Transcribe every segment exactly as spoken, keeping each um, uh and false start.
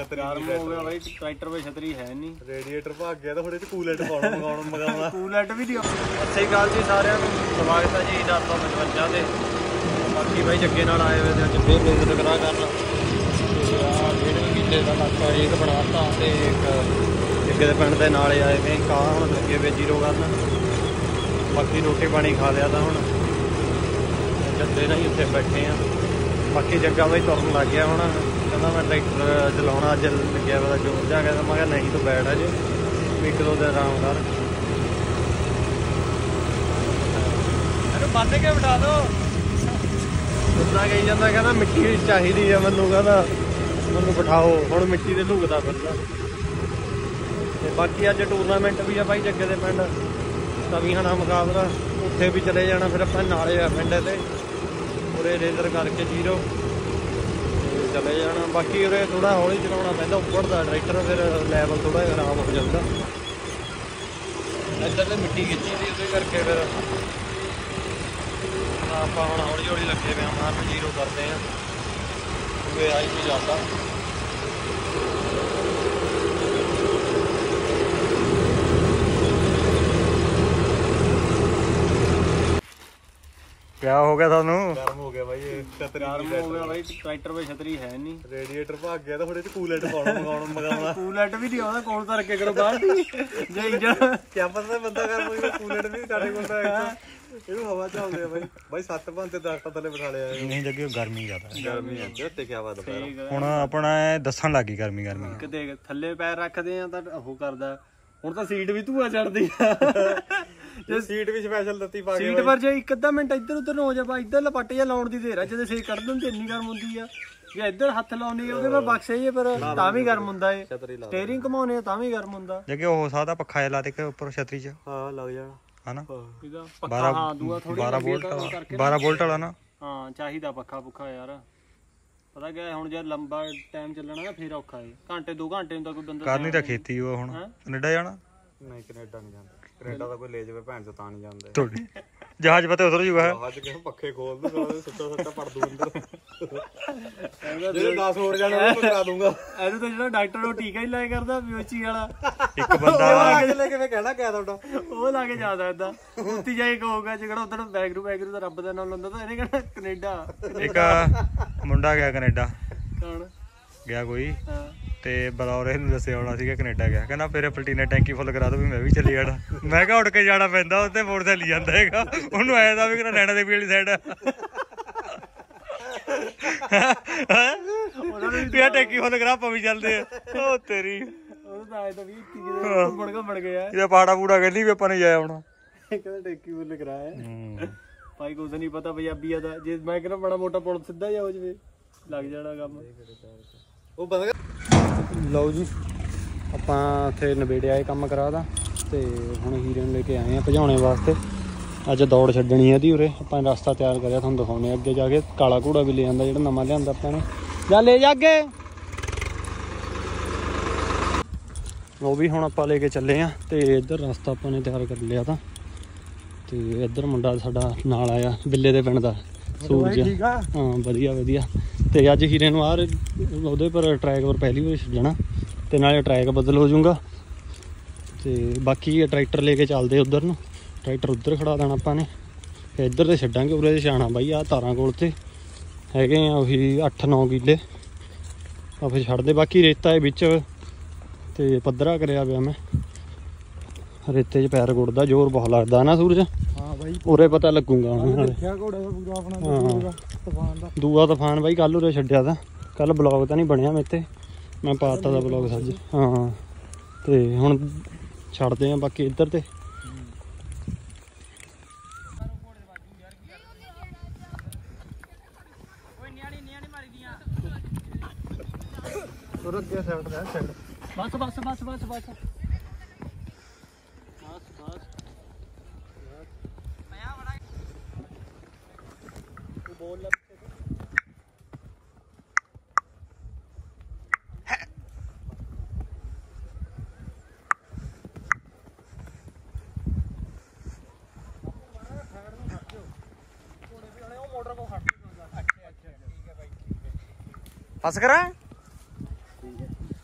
ਗਰਮ ਹੋ ਗਿਆ ਬਾਈ ਟਰੈਕਟਰ ਵਿੱਚ ਛਤਰੀ ਹੈ ਨਹੀਂ ਰੇਡੀਏਟਰ ਭਾਗ ਗਿਆ ਤਾਂ ਥੋੜੇ ਚ ਕੂਲੈਂਟ ਪਾਉਣਾ ਮੰਗਾਉਣਾ ਮੰਗਾਉਣਾ ਕੂਲੈਂਟ ਵੀ ਨਹੀਂ ਸਹੀ ਗੱਲ ਜੀ ਸਾਰਿਆਂ ਨੂੰ ਸਵਾਗਤ ਹੈ ਜੀ ਦਸ ਸੌ ਪਚਵੰਜਾ ਤੇ ਬਾਕੀ ਬਾਈ ਜੱਗੇ ਨਾਲ ਆਏ ਹੋਏ ਤੇ ਅੱਜ ਫੇਰ ਲੇਜ਼ਰ ਕਰਾ ਕਰਨ ਤੇ ਆਹ ਡੇਢ ਕਿੱਲੇ ਦਾ ਇਲਾਕਾ ਇੱਕ ਬਣਾਤਾ ਤੇ ਇੱਕ ਜੱਗੇ ਦੇ ਪਿੰਡ ਦੇ ਨਾਲੇ ਆਏ ਵੇ ਕਾ ਹੁਣ ਲੱਗੇ ਵੇ ਜੀਰੋ ਕਰਨ ਬਾਕੀ ਰੋਟੀ ਪਾਣੀ ਖਾ ਲਿਆ ਤਾਂ ਹੁਣ ਜੱਦੇ ਨਾਲ ਹੀ ਉੱਥੇ ਬੈਠੇ ਆ ਬਾਕੀ ਜੱਗਾ ਬਾਈ ਤੁਰਨ ਲੱਗ ਗਿਆ ਹੁਣ ਕਹਿੰਦਾ ਮੈਂ ਟਰੈਕਟਰ ਚਲਾਉਣਾ ਅੱਜ ਲੱਗਿਆ ਵਾ ਜੋਰ ਜਾ ਗਿਆ ਮੈਂ ਕਿਹਾ ਨਹੀਂ ਤੂੰ ਬੈਠ ਅਜੇ ਇੱਕ ਦੋ ਦਿਨ ਆਰਾਮ ਕਰ ਇਹਨੂੰ ਬੰਦ ਕੇ ਬਿਠਾ ਦੋ ਉੱਦਾਂ ਕਹੀ ਜਾਂਦਾ ਕਹਿੰਦਾ ਮਿੱਟੀ ਚਾਹੀਦੀ ਆ ਮੈਨੂੰ ਕਹਿੰਦਾ ਮੈਨੂੰ ਬਿਠਾਓ ਹੁਣ ਮਿੱਟੀ ਤੇ ਲੁਕਦਾ ਫਿਰਦਾ ਤੇ ਬਾਕੀ ਅੱਜ ਟੂਰਨਾਮੈਂਟ ਵੀ ਆ ਬਾਈ ਜੱਗੇ ਦੇ ਪਿੰਡ ਤਵੀਆਣਾ ਮੁਕਾਬਲਾ ਉੱਥੇ ਵੀ ਚਲੇ ਜਾਣਾ ਫਿਰ ਆਪਾਂ ਨਾਲੇ ਆ ਪਿੰਡ ਤੇ ਉਰੇ ਰੇਜ਼ਰ ਕਰਕੇ ਜੀਰੋ ਚਲੇ ਜਾਣਾ ਬਾਕੀ ਉਰੇ ਥੋੜਾ ਹੌਲੀ ਚਲਾਉਣਾ ਪੈਂਦਾ ਉੱਪਰ ਦਾ ਟਰੈਕਟਰ ਫਿਰ ਲੈਵਲ ਥੋੜਾ ਆਰਾਮ ਹੋ ਜਾਂਦਾ ਇੱਧਰ ਤੇ ਮਿੱਟੀ ਖਿੱਚੀ ਦੀ ਉਹਦੇ ਕਰਕੇ ਫਿਰ ਆਪਾਂ ਹੁਣ ਹੌਲੀ ਹੌਲੀ ਲੱਗੇ ਪਿਆ ਮਾਰਨ ਜੀਰੋ ਕਰਦੇ ਆ ਉਹ ਆਈ ਵੀ ਜਾਂਦਾ ਕਿਆ ਹੋ ਗਿਆ ਤੁਹਾਨੂੰ ਗਰਮ ਹੋ ਗਿਆ ਬਾਈ ਛਤਰੀ ਗਰਮ ਹੋ ਗਿਆ ਬਾਈ ਟਰੈਕਟਰ ਵਿੱਚ ਛਤਰੀ ਹੈ ਨਹੀਂ ਰੇਡੀਏਟਰ ਭਾਗ ਗਿਆ ਤਾਂ ਥੋੜੇ ਚ ਕੂਲੈਂਟ ਪਾਉਣਾ ਮੰਗਾਉਣਾ ਮੰਗਾਉਣਾ ਕੂਲੈਂਟ ਵੀ ਨਹੀਂ ਆਉਂਦਾ ਕੋਲ ਤਾਂ ਰੱਖੇ ਕਰੋ ਬਾਹਰ ਜੇ ਇੰਜਣ ਕਿਆ ਪਤਾ ਬੰਦਾ ਗਰਮ ਹੋ ਗਿਆ ਕੂਲੈਂਟ ਵੀ ਸਾਡੇ ਕੋਲ ਤਾਂ ਇਹਨੂੰ ਹਵਾ ਚੱਲਦੇ ਆ ਬਾਈ ਬਾਈ ਸੱਤ ਬੰਦੇ ਦਰਖਤਾਂ ਥੱਲੇ ਬਿਠਾ ਲਿਆ ਨਹੀਂ ਜੱਗੇ ਗਰਮੀ ਜ਼ਿਆਦਾ ਗਰਮੀ ਆ ਤੇ ਕਿਆ ਬਾਤ ਹੈ ਹੁਣ ਆਪਣਾ ਦੱਸਣ ਲੱਗੀ ਗਰਮੀ ਗਰਮੀ ਕਿਤੇ ਥੱਲੇ ਪੈਰ ਰੱਖਦੇ ਆ ਤਾਂ ਉਹ ਕਰਦਾ ਹੁਣ ਤਾਂ ਸੀਟ ਵੀ ਧੂਆ ਚੜਦੀ ਆ ਜੇ ਸੀਟ ਵੀ ਸਪੈਸ਼ਲ ਦਿੱਤੀ ਪਾ ਕੇ ਸੀਟ ਪਰ ਜੇ ਇੱਕ ਅੱਧਾ ਮਿੰਟ ਇੱਧਰ ਉੱਧਰ ਹੋ ਜਾ ਇੱਧਰ ਲਪੱਟ ਜਾ ਲਾਉਣ ਦੀ ਦੇਰ ਆ ਜਦੋਂ ਸੇਕ ਕੱਢ ਦਿੰਦੇ ਇੰਨੀ ਗਰਮ ਹੁੰਦੀ ਆ ਜੇ ਇੱਧਰ ਹੱਥ ਲਾਉਣੀ ਉਹਦੇ ਨਾਲ ਬਕਸੇ ਜੇ ਪਰ ਤਾਂ ਵੀ ਗਰਮ ਹੁੰਦਾ ਏ ਸਟੀਅਰਿੰਗ ਘਮਾਉਣੇ ਤਾਂ ਵੀ ਗਰਮ ਹੁੰਦਾ ਜੱਗੇ ਉਹ ਸਾਦਾ ਪੱਖਾ ਜਿਹਾ ਲਾ ਦੇ ਕੇ ਉੱਪਰ ਛਤਰੀ 'ਚ ਹਾਂ ਲੱਗ ਜਾਣਾ ਹਨਾ ਇਹਦਾ ਪੱਖਾ ਹਾਂ ਦੂਆ ਥੋੜੀ ਬਾਰਾਂ ਵੋਲਟ ਬਾਰਾਂ ਵੋਲਟ ਵਾਲਾ ਨਾ ਹਾਂ ਚਾਹੀਦਾ ਪੱਖਾ ਪੁੱਖਾ ਯਾਰ ਪਤਾ ਕਿ ਹੁਣ ਜੇ ਲੰਬਾ ਟਾਈਮ ਚੱਲਣਾ ਨਾ ਫੇਰ ਔਖਾ ਏ ਘੰਟੇ ਦੋ ਘੰਟੇ ਨੂੰ ਤਾਂ ਕੋਈ ਬੰਦਾ ਕਰਨੀ ਤਾਂ ਖੇਤੀ ਉਹ ਹੁਣ ਕੈਨੇਡਾ ਜਾਣਾ ਨਹੀਂ ਕੈਨੇਡਾ ਨਹੀਂ ਜਾਂਦਾ ਕੈਨੇਡਾ ਦਾ ਕੋਈ ਲੈ ਜਾਵੇ ਭੈਣ ਚੋਂ ਤਾਂ ਨਹੀਂ ਜਾਂਦੇ ਤੁਹਾਡੀ ਜਹਾਜ਼ ਪਤਾ ਉਤਰ ਜੂਗਾ ਜਹਾਜ਼ ਕਿਵੇਂ ਪੱਖੇ ਖੋਲ ਦੂ ਸਾਲੇ ਸੁੱਤਾ ਸੁੱਤਾ ਪੜ ਦੂ ਅੰਦਰ ਜਿਹੜੇ ਦਸ ਹੋਰ ਜਾਣਾ ਉਹ ਕਰਾ ਦੂੰਗਾ ਇਹਨੂੰ ਤਾਂ ਜਿਹੜਾ ਡਾਕਟਰ ਉਹ ਟੀਕਾ ਹੀ ਲਾਇਆ ਕਰਦਾ ਬਿਓਚੀ ਵਾਲਾ ਇੱਕ ਬੰਦਾ ਲੈ ਕਿਵੇਂ ਕਹਿਣਾ ਕਿਆ ਤੁਹਾਡਾ ਉਹ ਲਾ ਕੇ ਜਾਂਦਾ ਏਦਾਂ ਉੱਤੀ ਜਾਈ ਕਹੂਗਾ ਜਿਹੜਾ ਉਧਰ ਬੈਗਰੂ ਬੈਗਰੂ ਦਾ ਰੱਬ ਦਾ ਨਾਮ ਲੈਂਦਾ ਤਾਂ ਇਹਨੇ ਕਹਿਣਾ ਕੈਨੇਡਾ ਇੱਕ ਮੁੰਡਾ ਗਿਆ ਕੈਨੇਡਾ ਕੌਣ ਗਿਆ ਕੋਈ ਹਾਂ ਤੇ ਬਲੌਰੇ ਨੂੰ ਦੱਸਿਆ ਹੋਣਾ ਸੀਗਾ ਕੈਨੇਡਾ ਗਿਆ ਕਹਿੰਦਾ ਫਿਰ ਪਲਟੀ ਨੇ ਟੈਂਕੀ ਫੁੱਲ ਕਰਾ ਦੋ ਵੀ ਮੈਂ ਵੀ ਚੱਲੀ ਜਾਣਾ ਮੈਂ ਕਿਹਾ ਉੱਡ ਕੇ ਜਾਣਾ ਪੈਂਦਾ ਉੱਤੇ ਮੋਟਰਸਾਈਕਲ ਜਾਂਦਾ ਹੈਗਾ ਉਹਨੂੰ ਐਂ ਦਾ ਵੀ ਕਿਹੜਾ ਨੈਣਾ ਦੇਵੀ ਵਾਲੀ ਸਾਈਡ ਪਿਆ ਟੈਂਕੀ ਫੁੱਲ ਕਰਾ ਆਪਾਂ ਵੀ ਚੱਲਦੇ ਆ ਉਹ ਤੇਰੀ ਉਹ ਤਾਂ ਆਏ ਤਾਂ ਵੀ ਕਿਤੇ ਬੜਗਾ ਬਣ ਗਿਆ ਇਹਦਾ ਪਾੜਾ ਪੂੜਾ ਕਹਿੰਦੀ ਵੀ ਆਪਾਂ ਨੇ ਜਾਇਆ ਹੋਣਾ ਕਹਿੰਦਾ ਟੈਂਕੀ ਫੁੱਲ ਕਰਾਇਆ ਭਾਈ ਕੁਝ ਨਹੀਂ ਪਤਾ ਪੰਜਾਬੀਆਂ ਦਾ ਜੇ ਮੈਂ ਕਹਿੰਦਾ ਬੜਾ ਮੋਟਾ ਪੁਲ ਸਿੱਧਾ ਜਾ ਹੋ ਜਵੇ ਲੱਗ ਜਾਣਾ ਕੰਮ ਉਹ ਬੰਦ ਲਓ ਜੀ ਆਪਾਂ ਉੱਥੇ ਨਵੇੜਿਆ ਇਹ ਕੰਮ ਕਰਾ ਦਾ ਤੇ ਹੁਣ ਹੀਰੇ ਨੂੰ ਲੈ ਕੇ ਆਏ ਆ ਭਜਾਉਣੇ ਵਾਸਤੇ ਅੱਜ ਦੌੜ ਛੱਡਣੀ ਹੈ ਇਹਦੀ ਉਰੇ ਆਪਾਂ ਰਸਤਾ ਤਿਆਰ ਕਰਿਆ ਤੁਹਾਨੂੰ ਦਿਖਾਉਣੇ ਅੱਗੇ ਜਾ ਕੇ ਕਾਲਾ ਘੋੜਾ ਵੀ ਲੈ ਆਂਦਾ ਜਿਹੜਾ ਨਵਾਂ ਲਿਆਂਦਾ ਆਪਾਂ ਨੇ ਜਾ ਲੈ ਜਾ ਅੱਗੇ ਉਹ ਵੀ ਹੁਣ ਆਪਾਂ ਲੈ ਕੇ ਚੱਲੇ ਆ ਤੇ ਇੱਧਰ ਰਸਤਾ ਆਪਾਂ ਨੇ ਤਿਆਰ ਕਰ ਲਿਆ ਤਾਂ ਤੇ ਇੱਧਰ ਮੁੰਡਾ ਸਾਡਾ ਨਾਲ ਆਇਆ ਬਿੱਲੇ ਦੇ ਪਿੰਡ ਦਾ ਸੂਰਜ ਹਾਂ ਵਧੀਆ ਵਧੀਆ ਤੇ ਅੱਜ ਹੀਰੇ ਨੂੰ ਆ ਉਹਦੇ ਪਰ ਟਰੈਕ ਪਰ ਪਹਿਲੀ ਵਾਰ ਛੱਡਣਾ ਤੇ ਨਾਲੇ ਟਰੈਕ ਬਦਲ ਹੋ ਜਾਊਗਾ ਤੇ ਬਾਕੀ ਟਰੈਕਟਰ ਲੈ ਕੇ ਚੱਲਦੇ ਉੱਧਰ ਨੂੰ ਟਰੈਕਟਰ ਉੱਧਰ ਖੜਾ ਦੇਣਾ ਆਪਾਂ ਨੇ ਤੇ ਇੱਧਰ ਤੇ ਛੱਡਾਂਗੇ ਉਰੇ ਤੇ ਛਾਣਾ ਬਾਈ ਆਹ ਤਾਰਾਂ ਕੋਲ ਤੇ ਹੈਗੇ ਆ ਉਹੀ ਅੱਠ ਨੌ ਕਿੱਲੇ ਆ ਫਿਰ ਛੱਡਦੇ ਬਾਕੀ ਰੇਤਾ ਹੈ ਵਿੱਚ ਤੇ ਪੱਧਰਾ ਕਰਿਆ ਪਿਆ ਮੈਂ ਰੇਤੇ 'ਚ ਪੈਰ ਗੁੱਟਦਾ ਜ਼ੋਰ ਬਹੁਤ ਲੱਗਦਾ ਨਾ ਸੂਰਜ ਹਾਂ ਬਾਈ ਉਰੇ ਪਤਾ ਲੱਗੂਗਾ ਹੁਣ ਦੇਖਿਆ ਘੋੜਾ ਪੂਰਾ ਆਪਣਾ ਤੂਫਾਨ ਦਾ ਦੂਆ ਤੂਫਾਨ ਬਾਈ ਕੱਲ ਉਰੇ ਛੱਡਿਆ ਤਾਂ ਕੱਲ ਬਲੌਗ ਤਾਂ ਨਹੀਂ ਬਣਿਆ ਮੇਰੇ ਤੇ ਮੈਂ ਪਾਤਾ ਦਾ ਬਲੌਗ ਸੱਜ ਹਾਂ ਤੇ ਹੁਣ ਛੱਡਦੇ ਆ ਬਾਕੀ ਇੱਧਰ ਤੇ ਤੁਰ ਅੱਗੇ ਸਾਈਡ ਤੇ ਸਾਈਡ ਬਸ ਬਸ ਬਸ ਬਸ ਬਸ ਬੋਲ ਲੈ बस करा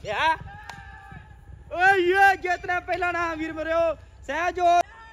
ਆ ਓਏ ਇਹ ਜਿੱਤਣਾ ਪਹਿਲਾ ਨਾ ਵੀਰ ਮਰਿਓ ਸਹਿਜੋ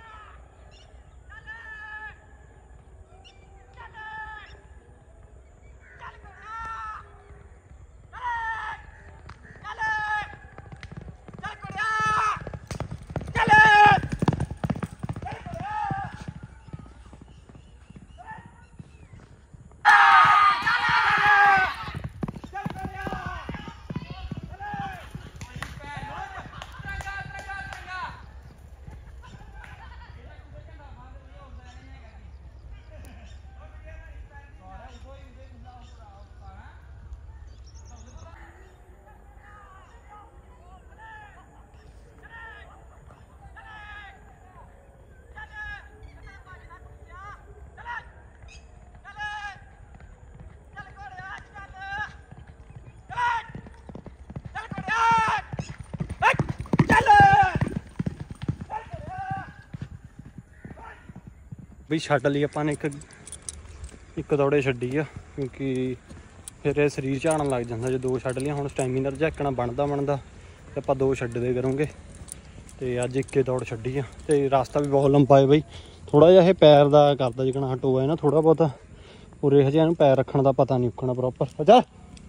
ਵੀ ਛੱਡ ਲਈ ਆਪਾਂ ਨੇ ਇੱਕ ਇੱਕ ਦੌੜੇ ਛੱਡੀ ਆ ਕਿਉਂਕਿ ਫਿਰ ਇਹ ਸਰੀਰ ਝਾੜਨ ਲੱਗ ਜਾਂਦਾ ਜੇ ਦੋ ਛੱਡ ਲਈਆਂ। ਹੁਣ ਸਟੈਮੀਨਰ ਝਾਕਣਾ ਬਣਦਾ ਬਣਦਾ ਤੇ ਆਪਾਂ ਦੋ ਛੱਡਦੇ ਕਰੂੰਗੇ ਤੇ ਅੱਜ ਇੱਕੇ ਦੌੜ ਛੱਡੀ ਆ ਤੇ ਰਸਤਾ ਵੀ ਬਹੁਤ ਲੰਬਾ ਹੈ ਬਈ। ਥੋੜਾ ਜਿਹਾ ਇਹ ਪੈਰ ਦਾ ਕਰਦਾ ਜਿਕਣਾ ਹਟੋ ਹੈ ਨਾ ਥੋੜਾ ਬਹੁਤ ਉਰੇ ਹਜੇ ਇਹਨੂੰ ਪੈਰ ਰੱਖਣ ਦਾ ਪਤਾ ਨਹੀਂ ਉੱਕਣਾ ਪ੍ਰੋਪਰ ਅੱਛਾ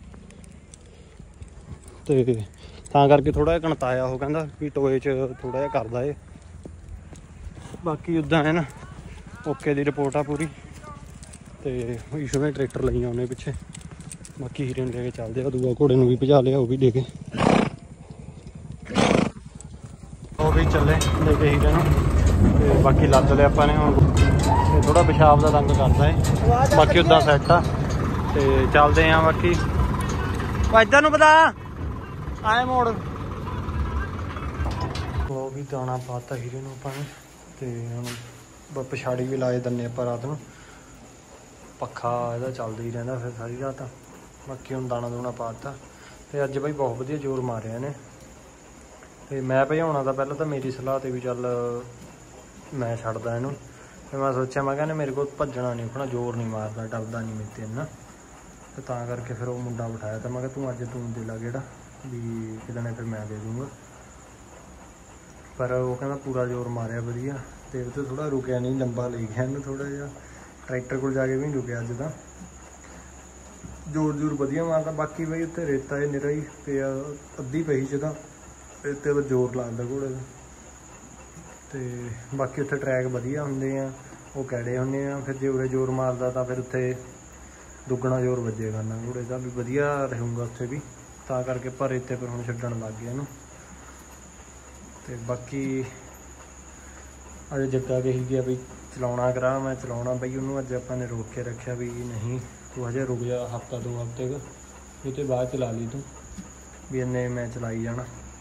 ਤੇ ਤਾਂ ਕਰਕੇ ਥੋੜਾ ਜਿਹਾ ਕਣਤਾਇਆ ਉਹ ਕਹਿੰਦਾ ਵੀ ਟੋਏ 'ਚ ਥੋੜਾ ਜਿਹਾ ਕਰਦਾ ਏ। ਬਾਕੀ ਉੱਦਾਂ ਹੈ ਨਾ ਓਕੇ ਦੀ ਰਿਪੋਰਟ ਆ ਪੂਰੀ ਤੇ ਇਸ਼ੂ ਨੇ ਟਰੈਕਟਰ ਲਈਆਂ ਉਹਨੇ ਪਿੱਛੇ। ਬਾਕੀ ਹੀਰੇ ਨੂੰ ਲੈ ਕੇ ਚੱਲਦੇ ਆ ਦੂਆ ਘੋੜੇ ਨੂੰ ਵੀ ਭਜਾ ਲਿਆ ਉਹ ਵੀ ਦੇ ਕੇ ਉਹ ਵੀ ਚੱਲੇ ਲੈ ਕੇ ਹੀਰੇ ਨੂੰ ਤੇ ਬਾਕੀ ਲੱਦ ਲਿਆ ਆਪਾਂ ਨੇ ਹੁਣ ਤੇ ਥੋੜਾ ਪਿਸ਼ਾਬ ਦਾ ਤੰਗ ਕਰਦਾ ਏ। ਬਾਕੀ ਉੱਦਾਂ ਸੈੱਟ ਆ ਤੇ ਚੱਲਦੇ ਆ। ਬਾਕੀ ਇੱਧਰ ਨੂੰ ਪਤਾ ਆਏ ਮੋੜ ਉਹ ਵੀ ਦਾਣਾ ਪਾਤਾ ਹੀਰੇ ਨੂੰ ਆਪਾਂ ਨੇ ਤੇ ਹੁਣ ਪਛਾੜੀ ਵੀ ਲਾਏ ਦਿੰਦੇ ਆਪਾਂ ਰਾਤ ਨੂੰ। ਪੱਖਾ ਇਹਦਾ ਚੱਲਦਾ ਹੀ ਰਹਿੰਦਾ ਫਿਰ ਸਾਰੀ ਰਾਤ। ਬਾਕੀ ਹੁਣ ਦਾਣਾ ਦੂਣਾ ਪਾ ਦਿੱਤਾ ਤੇ ਅੱਜ ਬਾਈ ਬਹੁਤ ਵਧੀਆ ਜ਼ੋਰ ਮਾਰਿਆ ਨੇ ਤੇ ਮੈਂ ਭਜਾਉਣਾ ਤਾਂ ਪਹਿਲਾਂ ਤਾਂ ਮੇਰੀ ਸਲਾਹ ਤੇ ਵੀ ਚੱਲ ਮੈਂ ਛੱਡਦਾ ਇਹਨੂੰ ਤੇ ਮੈਂ ਸੋਚਿਆ ਮੈਂ ਕਹਿੰਦਾ ਮੇਰੇ ਕੋਲ ਭੱਜਣਾ ਨਹੀਂ ਉੱਠਣਾ ਜ਼ੋਰ ਨਹੀਂ ਮਾਰਦਾ ਡਰਦਾ ਨਹੀਂ ਮੇਰੇ ਤੇ ਇੰਨਾ ਤੇ ਤਾਂ ਕਰਕੇ ਫਿਰ ਉਹ ਮੁੰਡਾ ਬਿਠਾਇਆ ਤਾਂ ਮੈਂ ਕਿਹਾ ਤੂੰ ਅੱਜ ਤੂੰ ਦੇ ਲਾ ਗੇੜਾ ਵੀ ਕਿਤੇ ਨਾ ਫਿਰ ਮੈਂ ਦੇ ਦੂੰਗਾ। ਪਰ ਉਹ ਕਹਿੰਦਾ ਪੂਰਾ ਜ਼ੋਰ ਮਾਰਿਆ ਵਧੀਆ ਤੇ ਉਹ 'ਤੇ ਥੋੜ੍ਹਾ ਰੁਕਿਆ ਨਹੀਂ ਲੰਬਾ ਲੈ ਗਿਆ ਇਹਨੂੰ ਥੋੜ੍ਹਾ ਜਿਹਾ ਟਰੈਕਟਰ ਕੋਲ ਜਾ ਕੇ ਵੀ ਨਹੀਂ ਰੁਕਿਆ ਅੱਜ ਤਾਂ ਜ਼ੋਰ ਜ਼ੋਰ ਵਧੀਆ ਮਾਰਦਾ। ਬਾਕੀ ਬਈ ਉੱਥੇ ਰੇਤਾ ਇਹ ਨਿਰਾ ਹੀ ਪਿਆ ਅੱਧੀ ਪਈ 'ਚ ਤਾਂ ਰੇਤੇ 'ਤੇ ਜ਼ੋਰ ਲੱਗਦਾ ਘੋੜੇ ਦਾ ਤੇ ਬਾਕੀ ਉੱਥੇ ਟਰੈਕ ਵਧੀਆ ਹੁੰਦੇ ਆ ਉਹ ਕੈੜੇ ਹੁੰਦੇ ਆ। ਫਿਰ ਜੇ ਉਰੇ ਜ਼ੋਰ ਮਾਰਦਾ ਤਾਂ ਫਿਰ ਉੱਥੇ ਦੁੱਗਣਾ ਜ਼ੋਰ ਵੱਜੇਗਾ ਨਾ ਘੋੜੇ ਦਾ ਵੀ ਵਧੀਆ ਰਹੂੰਗਾ ਉੱਥੇ ਵੀ ਤਾਂ ਕਰਕੇ ਪਰ ਰੇਤੇ ਪਰ ਹੁਣ ਛੱਡਣ ਲੱਗ ਗਿਆ ਇਹਨੂੰ। ਤੇ ਬਾਕੀ ਅੱਜ ਜੱਗਾ ਕਹੀ ਗਿਆ ਵੀ ਚਲਾਉਣਾ ਕਰਾ ਮੈਂ ਚਲਾਉਣਾ ਬਈ ਉਹਨੂੰ ਅੱਜ ਆਪਾਂ ਨੇ ਰੋਕ ਕੇ ਰੱਖਿਆ ਵੀ ਨਹੀਂ ਤੂੰ ਹਜੇ ਰੁਕ ਜਾ ਹਫ਼ਤਾ ਦੋ ਹਫ਼ਤੇ ਕੁ ਇਹ ਤੋਂ ਬਾਅਦ ਚਲਾ ਲਈ ਤੂੰ ਵੀ ਇੰਨੇ ਮੈਂ ਚਲਾਈ ਜਾਣਾ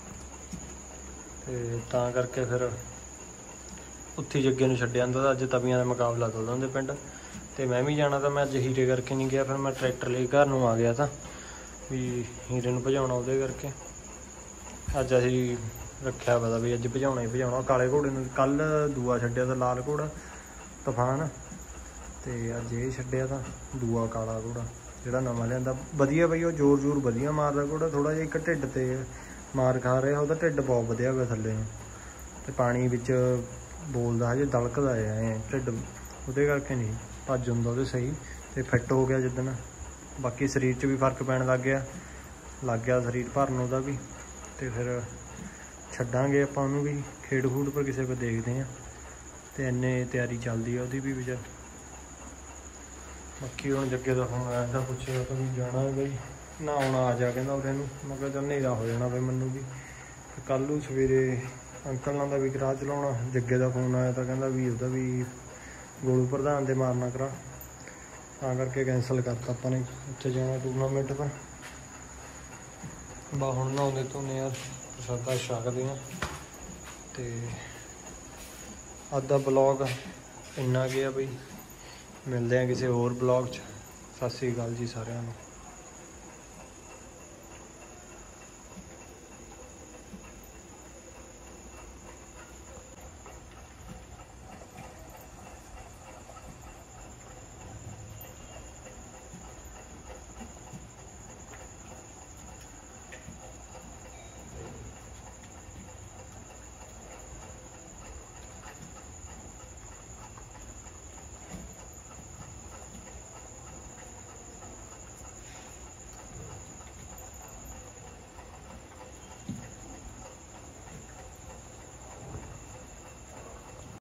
ਤੇ ਤਾਂ ਕਰਕੇ ਫਿਰ ਉੱਥੇ ਜੱਗੇ ਨੂੰ ਛੱਡਿਆ ਜਾਂਦਾ। ਅੱਜ ਤਵੀਆਂ ਦਾ ਮੁਕਾਬਲਾ ਚੱਲਦਾ ਹੁੰਦੇ ਪਿੰਡ ਤੇ ਮੈਂ ਵੀ ਜਾਣਾ ਤਾਂ ਮੈਂ ਅੱਜ ਹੀਰੇ ਕਰਕੇ ਨਹੀਂ ਗਿਆ। ਫਿਰ ਮੈਂ ਟਰੈਕਟਰ ਲੈ ਕੇ ਘਰ ਨੂੰ ਆ ਗਿਆ ਤਾਂ ਵੀ ਹੀਰੇ ਨੂੰ ਭਜਾਉਣਾ ਉਹਦੇ ਕਰਕੇ ਅੱਜ ਅਸੀਂ ਰੱਖਿਆ ਪਤਾ ਵੀ ਅੱਜ ਭਜਾਉਣਾ ਹੀ ਭਜਾਉਣਾ। ਕਾਲੇ ਘੋੜੇ ਨੂੰ ਕੱਲ ਦੂਆ ਛੱਡਿਆ ਤਾਂ ਲਾਲ ਘੋੜਾ ਤੂਫਾਨ ਤੇ ਅੱਜ ਇਹ ਛੱਡਿਆ ਤਾਂ ਦੂਆ ਕਾਲਾ ਘੋੜਾ ਜਿਹੜਾ ਨਵਾਂ ਲਿਆਂਦਾ ਵਧੀਆ ਬਈ। ਉਹ ਜ਼ੋਰ ਜ਼ੋਰ ਵਧੀਆ ਮਾਰਦਾ ਘੋੜਾ ਥੋੜਾ ਜਿਹਾ ਇੱਕ ਢਿੱਡ ਤੇ ਮਾਰ ਖਾ ਰਿਹਾ ਉਹਦਾ ਢਿੱਡ ਬਹੁਤ ਵਧੀਆ ਹੋਇਆ ਥੱਲੇ ਨੂੰ ਤੇ ਪਾਣੀ ਵਿੱਚ ਬੋਲਦਾ ਹਜੇ ਦਲਕਦਾ ਐ ਢਿੱਡ ਉਹਦੇ ਕਰਕੇ ਨਹੀਂ ਭੱਜ ਹੁੰਦਾ ਉਹਦੇ ਸਹੀ ਤੇ ਫਿੱਟ ਹੋ ਗਿਆ ਜਿੱਦਣ। ਬਾਕੀ ਸਰੀਰ 'ਚ ਵੀ ਫਰਕ ਪੈਣ ਲੱਗ ਗਿਆ ਲੱਗ ਗਿਆ ਸਰੀਰ ਭਰਨ ਉਹਦਾ ਵੀ ਤੇ ਫਿਰ ਛੱਡਾਂਗੇ ਆਪਾਂ ਉਹਨੂੰ ਵੀ ਖੇਡ ਖੂਡ ਪਰ ਕਿਸੇ ਕੋਲ ਦੇਖਦੇ ਹਾਂ ਤੇ ਇੰਨੇ ਤਿਆਰੀ ਚੱਲਦੀ ਆ ਉਹਦੀ ਵੀ ਵਿਚਾਰ। ਬਾਕੀ ਹੁਣ ਜੱਗੇ ਦਾ ਫੋਨ ਆਇਆ ਤਾਂ ਪੁੱਛਿਆ ਤਾਂ ਵੀ ਜਾਣਾ ਹੈ ਬਈ ਨਾ ਆਉਣਾ ਆ ਜਾ ਕਹਿੰਦਾ ਉਹਦੇ ਨੂੰ। ਮੈਂ ਕਿਹਾ ਚੱਲ ਹਨੇਰਾ ਹੋ ਜਾਣਾ ਬਈ ਮੈਨੂੰ ਵੀ ਕੱਲ੍ਹ ਨੂੰ ਸਵੇਰੇ ਅੰਕਲ ਨਾਲ ਦਾ ਵੀ ਕਰਾ ਚਲਾਉਣਾ। ਜੱਗੇ ਦਾ ਫੋਨ ਆਇਆ ਤਾਂ ਕਹਿੰਦਾ ਵੀ ਉਹਦਾ ਵੀ ਗੋਲੂ ਪ੍ਰਧਾਨ ਦੇ ਮਾਰਨਾ ਕਰਾ ਤਾਂ ਕਰਕੇ ਕੈਂਸਲ ਕਰਤਾ ਆਪਾਂ ਨੇ ਉੱਥੇ ਜਾਣਾ ਟੂਰਨਾਮੈਂਟ ਦਾ। ਬਾ ਹੁਣ ਨਹਾਉਂਦੇ ਧੋਂਦੇ ਯਾਰ ਪ੍ਰਸ਼ਾਦਾ ਛਕਦੇ ਹਾਂ ਤੇ ਅੱਜ ਦਾ ਬਲੌਗ ਇੰਨਾ ਗਿਆ ਬਈ। ਮਿਲਦੇ ਹਾਂ ਕਿਸੇ ਹੋਰ ਬਲੌਗ 'ਚ। ਸਤਿ ਸ਼੍ਰੀ ਅਕਾਲ ਜੀ ਸਾਰਿਆਂ ਨੂੰ।